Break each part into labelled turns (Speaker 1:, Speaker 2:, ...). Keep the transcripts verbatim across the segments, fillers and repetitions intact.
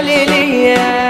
Speaker 1: اللي ليا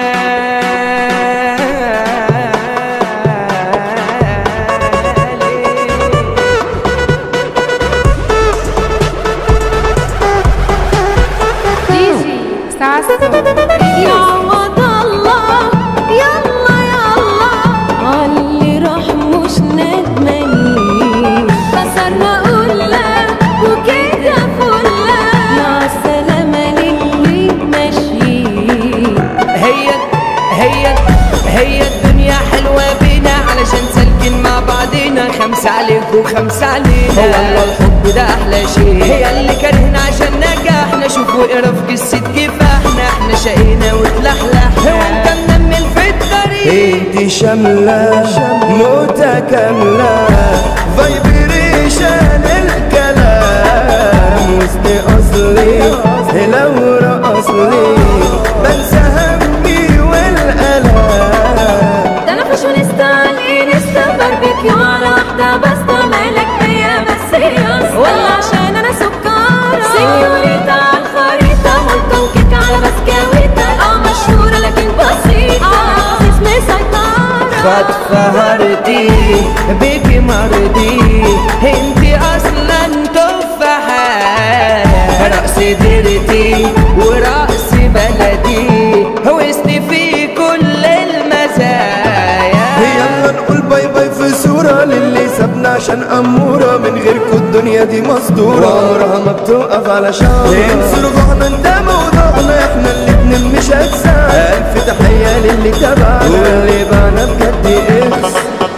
Speaker 2: يا عوض الله يلا يلا عاللي راح مش ندمانين خسرنا قلة وكده فلة مع السلامة للي ماشيين.
Speaker 1: هي هي هي الدنيا حلوة بينا علشان سالكين مع بعضينا، خمسة عليك وخمسة علينا، هو والله الحب ده أحلى شيء. هي اللي كرهنا عشان نجحنا، شوفوا اقرا في قصة كفاحنا، احنا شقينا واتلحلحنا وانت منمل في الطريق.
Speaker 3: انت شاملة متكاملة فايبريشن الكلام وسط اصلي لو رقصلي بنسى همي والالام.
Speaker 2: ده انا فاشونيستا على الانستا باربيكيو على واحدة بس مالك بيا بس هي ولا عشان انا سكارة سينيوريتا على الخريطة مولتون كيك على بسكويتة اه مشهورة لكن بسيطة اه اسمي سيطرة.
Speaker 1: خد فهرتي بيكي مرضي انتي اصلا تفاحة، رقص ديرتي ورقص بلدي وسطي في كل المزايا.
Speaker 3: يلا نقول باي باي في صورة للي سابنا عشان أمورة، من غيركوا الدنيا دي مسطورة عمرها ما بتوقف على شعرة. انسوا رجوعنا انت موضوعنا احنا الاتنين مش أجسام، ألف تحية للي تابعنا واللي باعنا بجد إكس.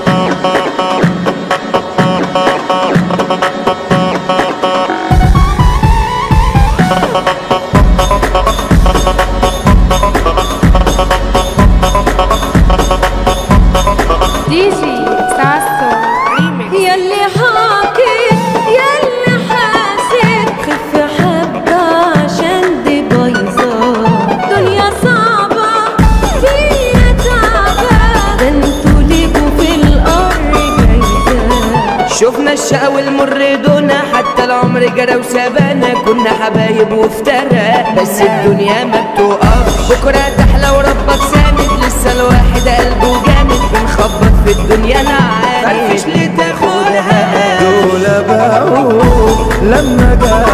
Speaker 2: دي جي ساسو ريميكس. ياللي حاكي ياللي حاسد خف حبة عشان دي بايظة، دنيا صعبة فيها تعبة ده انتوا ليكوا في القر جايزة.
Speaker 1: شفنا الشقا والمر دونا حتى العمر جرى وسابانا، كنا حبايب وافترى بس الدنيا ما بتوقفش، بكرة تحلى وربك ساند، لسه الواحد قلبه جامد بنخبط في الدنيا نعاني فرفش ليه تاخدها.
Speaker 3: دول باعوا لما جاء